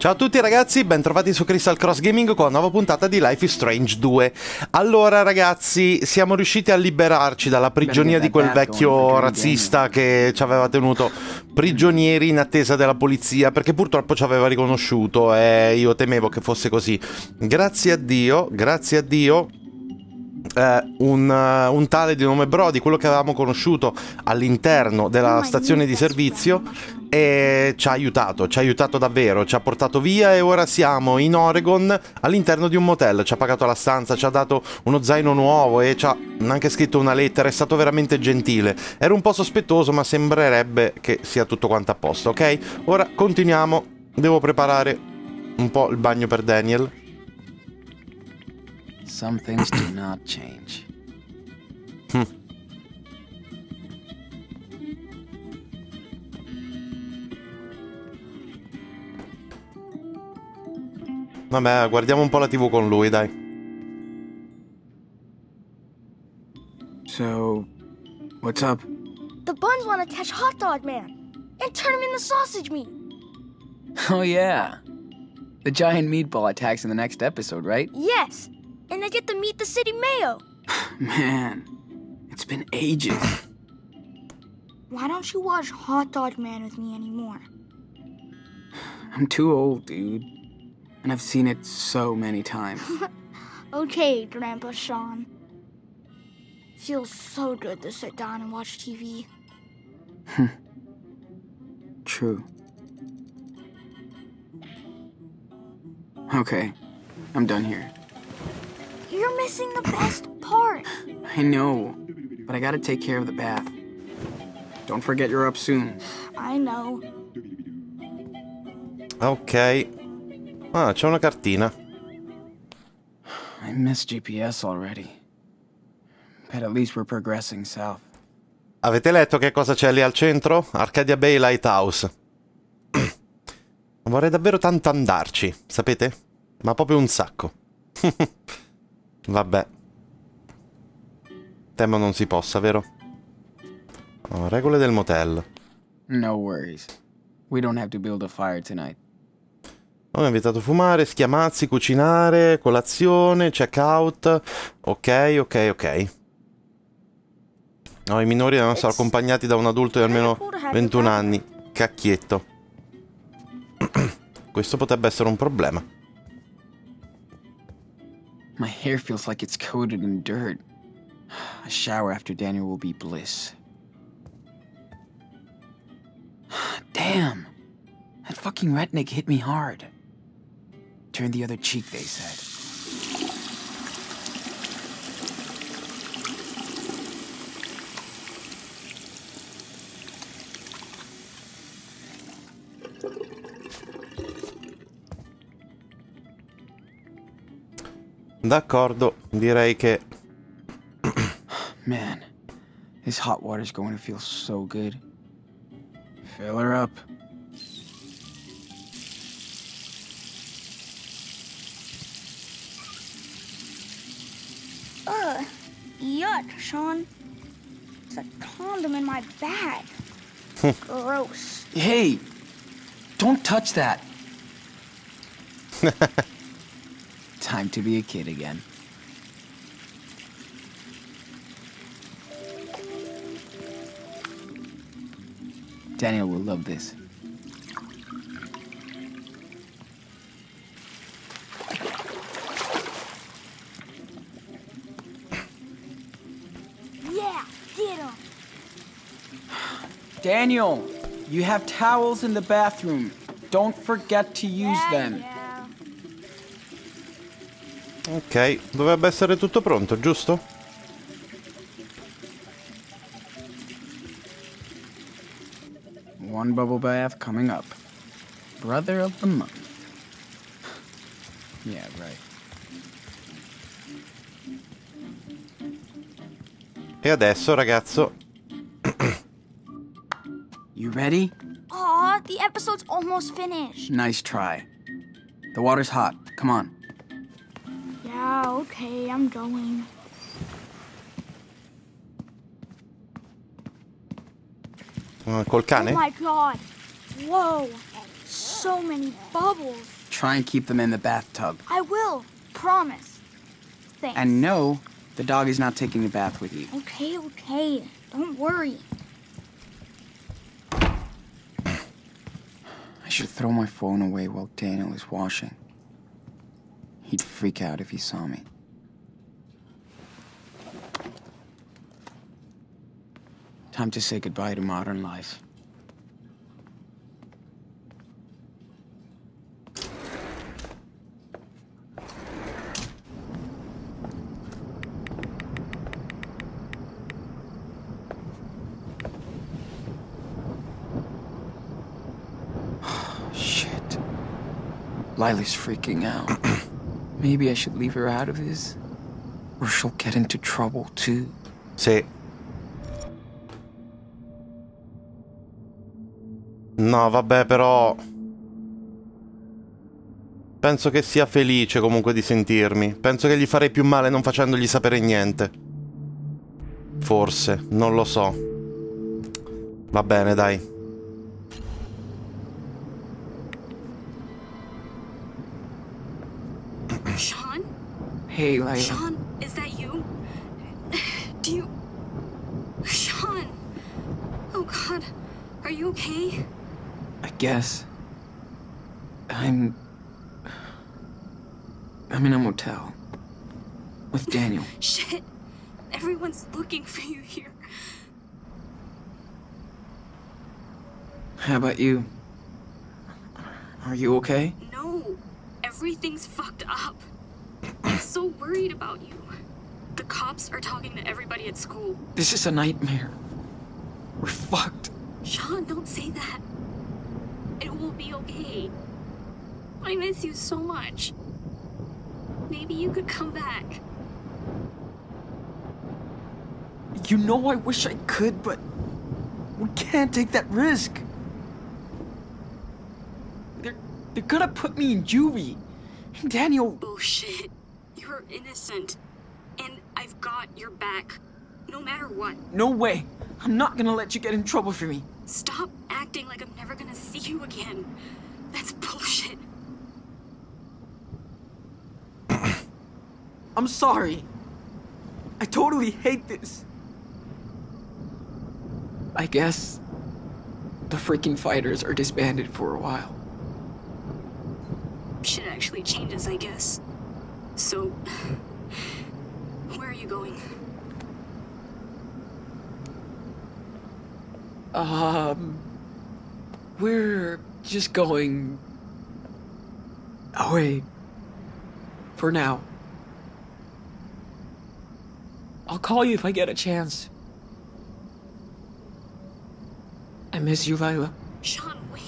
Ciao a tutti ragazzi, bentrovati su Crystal Cross Gaming con una nuova puntata di Life is Strange 2. Allora ragazzi, siamo riusciti a liberarci dalla prigionia di quel vecchio razzista che ci aveva tenuto prigionieri in attesa della polizia, perché purtroppo ci aveva riconosciuto e io temevo che fosse così. Grazie a Dio, un tale di nome Brody, quello che avevamo conosciuto all'interno della stazione di servizio, e ci ha aiutato davvero, ci ha portato via e ora siamo in Oregon all'interno di un motel. Ci ha pagato la stanza, ci ha dato uno zaino nuovo e ci ha anche scritto una lettera, è stato veramente gentile. Ero un po' sospettoso ma sembrerebbe che sia tutto quanto a posto, ok? Ora continuiamo, devo preparare un po' il bagno per Daniel. Some things do not change. Vabbè, guardiamo un po' la TV con lui, dai. So, what's up? The Buns want to catch Hot Dog Man and turn him into sausage meat. Oh yeah. The giant meatball attacks in the next episode, right? Yes, and they get to meet the city mayor. Man, it's been ages. Why don't you watch Hot Dog Man with me anymore? I'm too old, dude. And I've seen it so many times. Okay, Grandpa Sean. Feels so good to sit down and watch TV. True. Okay, I'm done here. You're missing the best part. I know, but I gotta take care of the bath. Don't forget you're up soon. I know. Ok. Ah, c'è una cartina. I miss GPS already. But at least we're progressing south. Avete letto che cosa c'è lì al centro? Arcadia Bay Lighthouse. Vorrei davvero tanto andarci, sapete? Ma proprio un sacco. Vabbè. Temo non si possa, vero? Oh, regole del motel. No worries. We don't have to build a fire tonight. Noi abbiamo vietato fumare, schiamazzi, cucinare, colazione, check out. Ok. No, i minori devono essere accompagnati da un adulto di almeno 21 anni. Cacchietto. Questo potrebbe essere un problema. My hair feels like it's coated in dirt. A shower after Daniel will be bliss. Damn! That fucking redneck hit me hard. Turn the other cheek, they said. D'accordo, direi che... Man, this hot water's going to feel so good. Fill her up. Yuck, Sean. There's a condom in my bag. Gross. Hey! Don't touch that! Time to be a kid again. Daniel will love this. Yeah, get him. Daniel, you have towels in the bathroom. Don't forget to use them. Yeah. Ok, dovrebbe essere tutto pronto, giusto? One bubble bath coming up. Brother of the month. Yeah, right. E adesso, ragazzo... You ready? Aw, the episode's almost finished. Nice try. The water's hot. Come on. Yeah, okay, I'm going. Col cane? Oh my god. Whoa. So many bubbles. Try and keep them in the bathtub. I will. Promise. Thanks. And no, the dog is not taking a bath with you. Okay, okay. Don't worry. I should throw my phone away while Daniel is washing. He'd freak out if he saw me. Time to say goodbye to modern life. Shit. Lila's freaking out. Maybe I should leave her out of this, or she'll get into trouble too. Sì. No, vabbè, però penso che sia felice comunque di sentirmi. Penso che gli farei più male non facendogli sapere niente. Forse, non lo so. Va bene, dai. Sean? Hey, Lila. Sean, is that you? Do you... Sean! Oh God, are you okay? I guess. I'm in a motel. With Daniel. Shit, everyone's looking for you here. How about you? Are you okay? No, everything's fucked up. I'm so worried about you. The cops are talking to everybody at school. This is a nightmare. We're fucked. Sean, don't say that. It will be okay. I miss you so much. Maybe you could come back. You know I wish I could, but we can't take that risk. They're gonna put me in juvie. Daniel... Bullshit. You're innocent. And I've got your back. No matter what. No way. I'm not gonna let you get in trouble for me. Stop acting like I'm never gonna see you again. That's bullshit. I'm sorry. I totally hate this. I guess the freaking fighters are disbanded for a while. Shit actually changes, I guess. So, where are you going? We're just going away for now. I'll call you if I get a chance. I miss you, Lila. Sean, wait.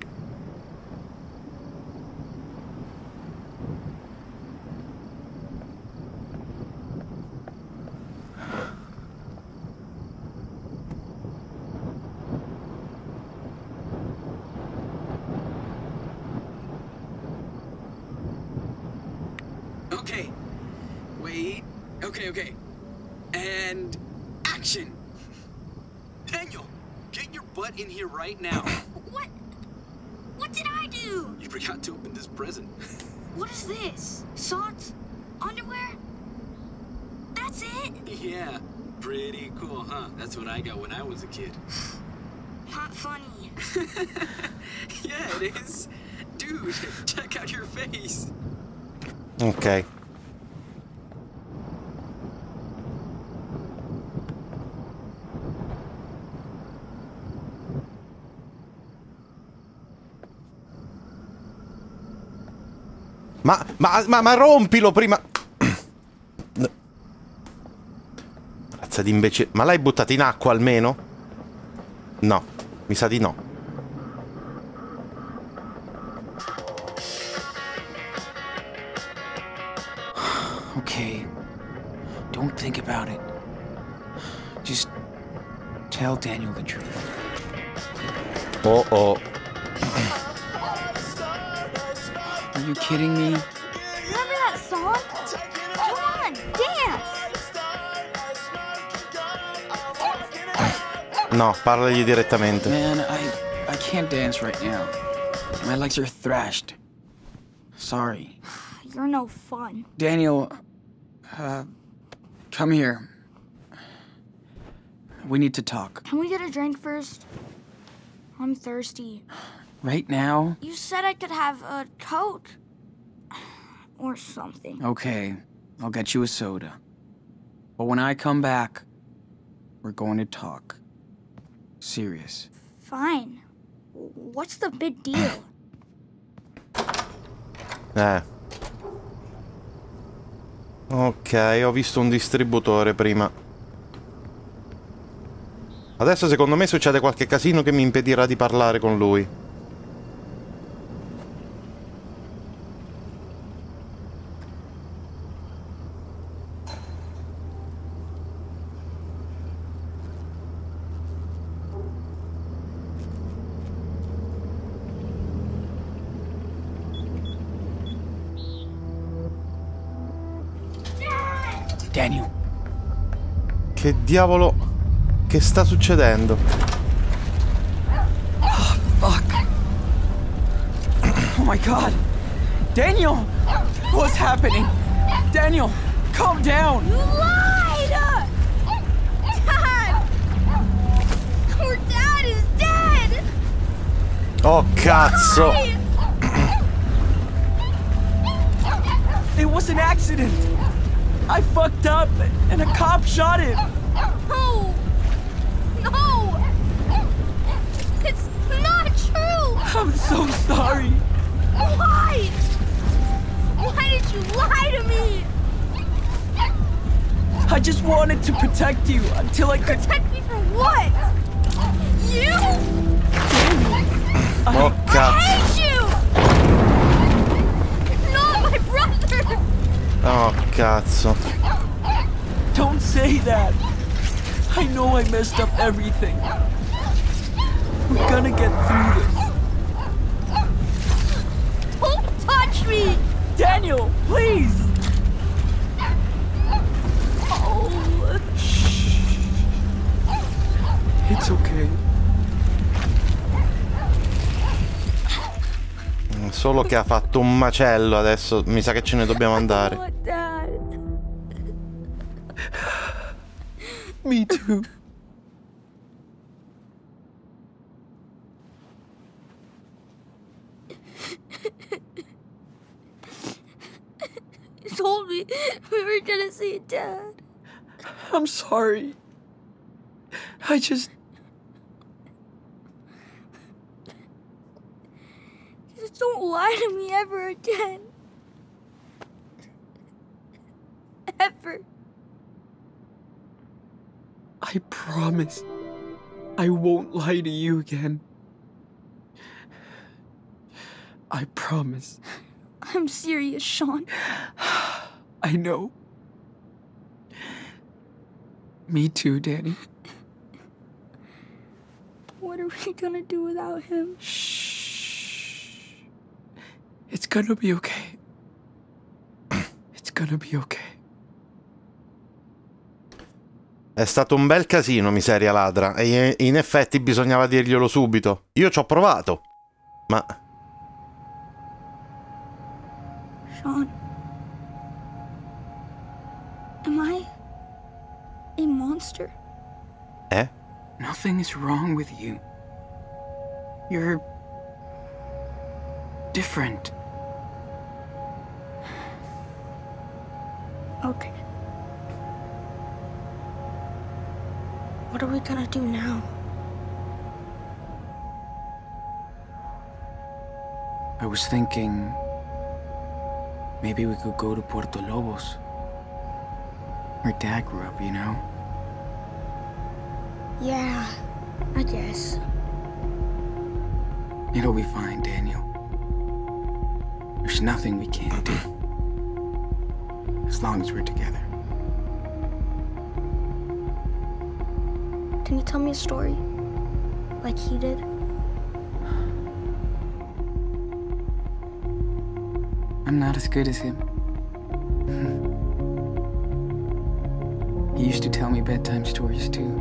Okay. Wait. Okay. And action. Daniel, get your butt in here right now. What? What did I do? You forgot to open this present. What is this? Socks? Underwear? That's it? Yeah, pretty cool, huh? That's what I got when I was a kid. Not funny. Yeah, it is. Dude, check out your face. Ok. Ma rompilo prima. Razza di imbecille. Ma l'hai buttato in acqua almeno? No, mi sa di no. Okay. Don't think about it. Just tell Daniel the truth. Oh oh. Are you kidding me? Remember that song? Come on, dance! No, parlagli direttamente. Man, I can't dance right now. My legs are thrashed. Sorry. You're no fun. Daniel, come here. We need to talk. Can we get a drink first? I'm thirsty. Right now? You said I could have a Coke. Or something. Okay, I'll get you a soda. But when I come back, we're going to talk. Serious. Fine. What's the big deal? Ok, ho visto un distributore prima. Adesso secondo me succede qualche casino che mi impedirà di parlare con lui. Daniel. Che diavolo... Che sta succedendo? Oh, fuck. Oh my god. Daniel! What's happening? Daniel, calm down. You lied! Dad! Our dad is dead! Oh, cazzo! It was an accident. I fucked up and a cop shot him. No! No! It's not true! I'm so sorry. Why? Why did you lie to me? I just wanted to protect you until I could... Protect me from what? You? Oh, I cazzo! hate you! You're not my brother! Oh, cazzo. Don't say that. I know I messed up everything. We're gonna get through this. Don't touch me! Daniel, please! Oh. Shh. It's okay. Solo che ha fatto un macello adesso. Mi sa che ce ne dobbiamo andare. Oh, Dad. Me too. You told me we were gonna see Dad. I'm sorry. I just... Just don't lie to me ever again. Ever. I promise I won't lie to you again. I promise. I'm serious, Sean. I know. Me too, Danny. What are we gonna do without him? Shh. It's gonna be okay. It's gonna be okay. È stato un bel casino, miseria ladra. E in effetti bisognava dirglielo subito. Io ci ho provato. Ma... Sean. Am I a monster? Eh? Nothing is wrong with you. You're... different. Okay. What are we gonna do now? I was thinking... maybe we could go to Puerto Lobos. Where Dad grew up, you know? Yeah, I guess. It'll be fine, Daniel. There's nothing we can't do. As long as we're together. Can you tell me a story? Like he did? I'm not as good as him. He used to tell me bedtime stories, too.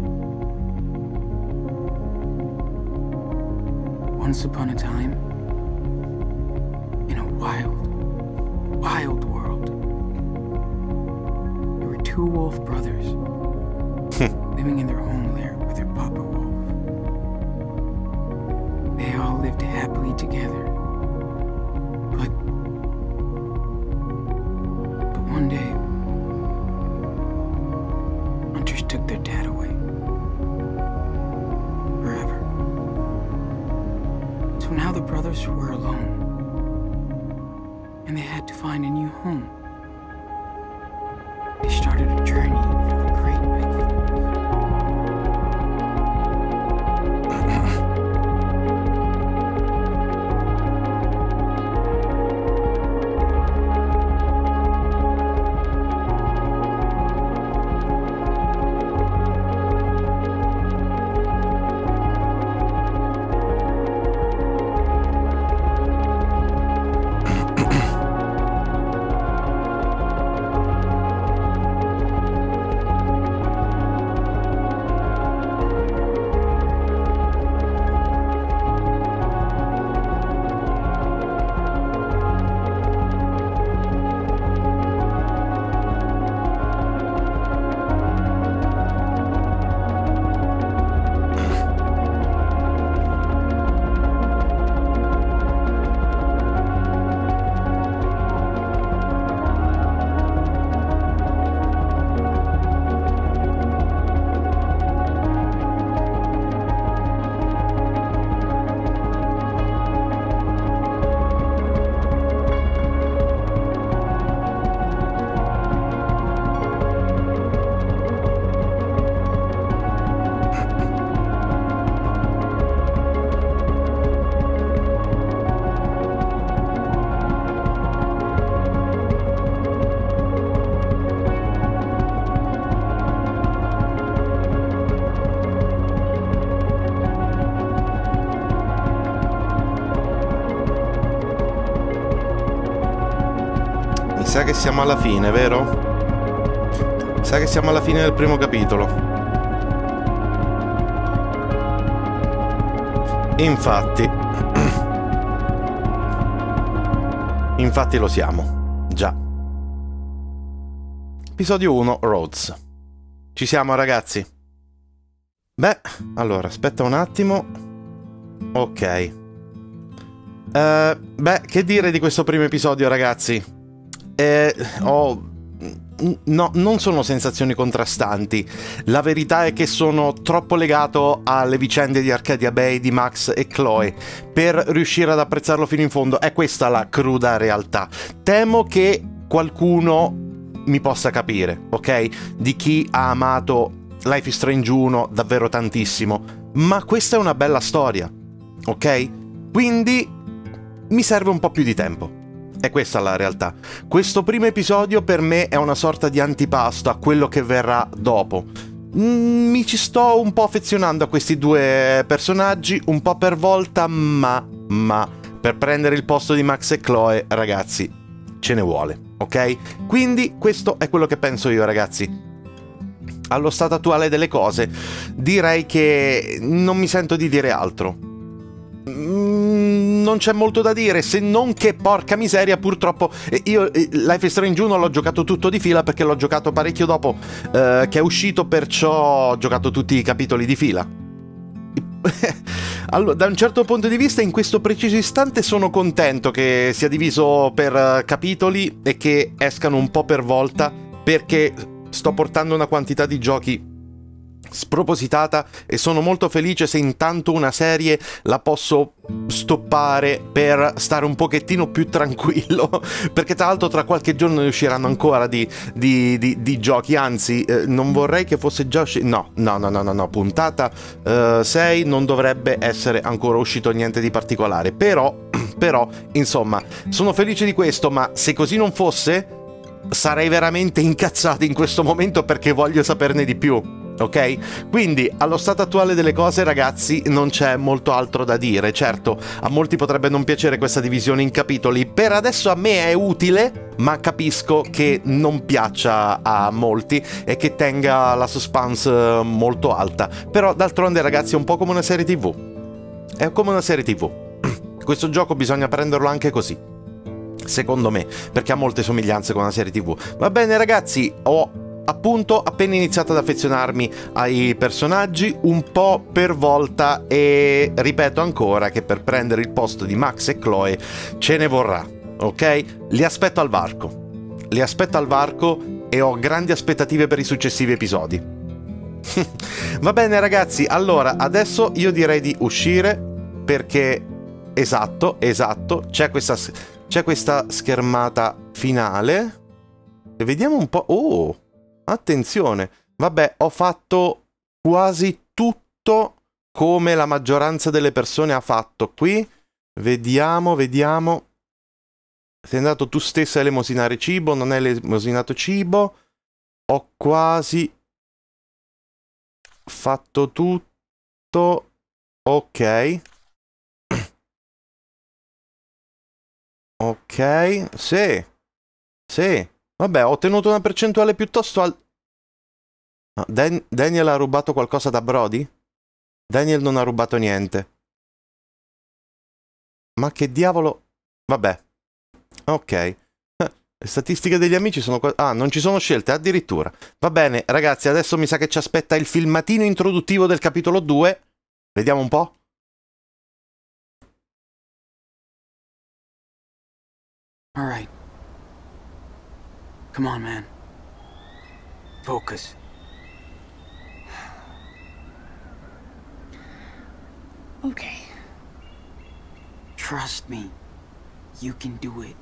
Once upon a time, wild world. There were two wolf brothers living in their home lair with their papa wolf. They all lived happily together. But one day, hunters took their dad away. Forever. So now the brothers were alone. And they had to find a new home. They started a journey through the great big forest. Sa che siamo alla fine, vero? Sa che siamo alla fine del primo capitolo. Infatti. Infatti lo siamo. Già. Episodio 1, Rhodes. Ci siamo, ragazzi? Beh, allora, aspetta un attimo. Ok. Beh, che dire di questo primo episodio, ragazzi? No, non sono sensazioni contrastanti. La verità è che sono troppo legato alle vicende di Arcadia Bay, di Max e Chloe per riuscire ad apprezzarlo fino in fondo. È questa la cruda realtà. Temo che qualcuno mi possa capire, ok? Di chi ha amato Life is Strange 1 davvero tantissimo. Ma questa è una bella storia, ok? Quindi mi serve un po' più di tempo. È questa la realtà. Questo primo episodio per me è una sorta di antipasto a quello che verrà dopo. Mi ci sto un po' affezionando a questi due personaggi, un po' per volta, ma per prendere il posto di Max e Chloe, ragazzi, ce ne vuole, ok? Quindi questo è quello che penso io, ragazzi. Allo stato attuale delle cose, direi che non mi sento di dire altro. Non c'è molto da dire, se non che, porca miseria, purtroppo io Life is Strange 1 l'ho giocato tutto di fila perché l'ho giocato parecchio dopo che è uscito, perciò ho giocato tutti i capitoli di fila. Allora, da un certo punto di vista, in questo preciso istante sono contento che sia diviso per capitoli e che escano un po' per volta, perché sto portando una quantità di giochi spropositata e sono molto felice se intanto una serie la posso stoppare per stare un pochettino più tranquillo, perché tra l'altro tra qualche giorno ne usciranno ancora di giochi, anzi non vorrei che fosse già uscito, no, puntata 6 non dovrebbe essere ancora uscito niente di particolare, però insomma sono felice di questo, ma se così non fosse sarei veramente incazzato in questo momento perché voglio saperne di più. Ok? Quindi allo stato attuale delle cose, ragazzi, non c'è molto altro da dire. Certo, a molti potrebbe non piacere questa divisione in capitoli. Per adesso a me è utile, ma capisco che non piaccia a molti e che tenga la suspense molto alta. Però d'altronde, ragazzi, è un po' come una serie TV. È come una serie TV. Questo gioco bisogna prenderlo anche così. secondo me, perché ha molte somiglianze con la serie TV. Va bene ragazzi, ho appunto appena iniziato ad affezionarmi ai personaggi un po' per volta e ripeto ancora che per prendere il posto di Max e Chloe ce ne vorrà, ok? Li aspetto al varco e ho grandi aspettative per i successivi episodi. Va bene ragazzi, allora adesso io direi di uscire perché esatto, c'è questa schermata finale e vediamo un po'. Oh, attenzione, vabbè, ho fatto quasi tutto come la maggioranza delle persone ha fatto qui. Vediamo. Sei andato tu stesso a elemosinare cibo, non hai elemosinato cibo. Ho quasi fatto tutto. Ok. Ok, sì. Vabbè, ho ottenuto una percentuale piuttosto Daniel ha rubato qualcosa da Brody? Daniel non ha rubato niente. Ma che diavolo... Vabbè. Ok. Le statistiche degli amici sono... Ah, non ci sono scelte, addirittura. Va bene, ragazzi, adesso mi sa che ci aspetta il filmatino introduttivo del capitolo 2. Vediamo un po'. All right. Come on, man. Focus. Okay. Trust me. You can do it.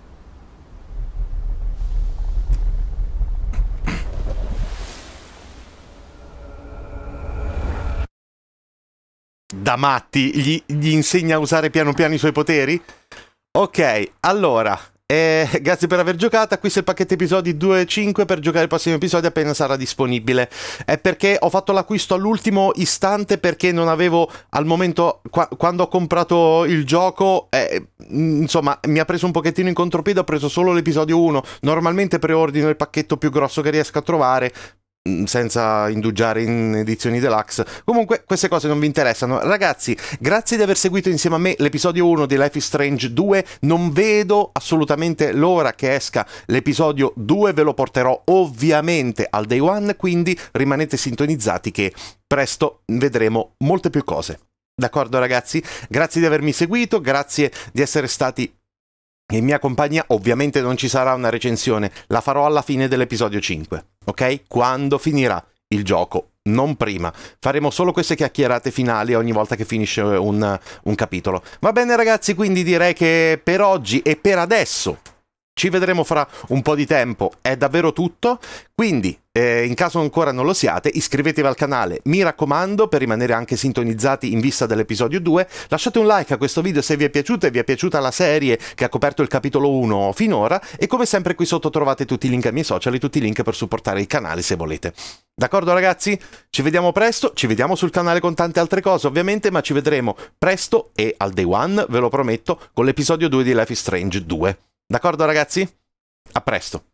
Da matti, gli insegna a usare piano piano i suoi poteri? Ok, allora, grazie per aver giocato, acquista il pacchetto episodi 2 e 5 per giocare il prossimo episodio appena sarà disponibile. È perché ho fatto l'acquisto all'ultimo istante perché non avevo, al momento, quando ho comprato il gioco, insomma, mi ha preso un pochettino in contropiede, ho preso solo l'episodio 1. Normalmente preordino il pacchetto più grosso che riesco a trovare, senza indugiare in edizioni deluxe. Comunque queste cose non vi interessano. Ragazzi, grazie di aver seguito insieme a me l'episodio 1 di Life is Strange 2. Non vedo assolutamente l'ora che esca l'episodio 2, ve lo porterò ovviamente al day one, quindi rimanete sintonizzati che presto vedremo molte più cose. D'accordo ragazzi? Grazie di avermi seguito, grazie di essere stati in mia compagnia. Ovviamente non ci sarà una recensione, la farò alla fine dell'episodio 5, ok? Quando finirà il gioco, non prima. Faremo solo queste chiacchierate finali ogni volta che finisce un capitolo. Va bene ragazzi, quindi direi che per oggi e per adesso ci vedremo fra un po' di tempo, è davvero tutto. Quindi in caso ancora non lo siate, iscrivetevi al canale, mi raccomando, per rimanere anche sintonizzati in vista dell'episodio 2. Lasciate un like a questo video se vi è piaciuto e vi è piaciuta la serie che ha coperto il capitolo 1 finora, e come sempre qui sotto trovate tutti i link ai miei social e tutti i link per supportare il canale se volete. D'accordo ragazzi? Ci vediamo presto, ci vediamo sul canale con tante altre cose ovviamente, ma ci vedremo presto e al day one, ve lo prometto, con l'episodio 2 di Life is Strange 2. D'accordo ragazzi? A presto!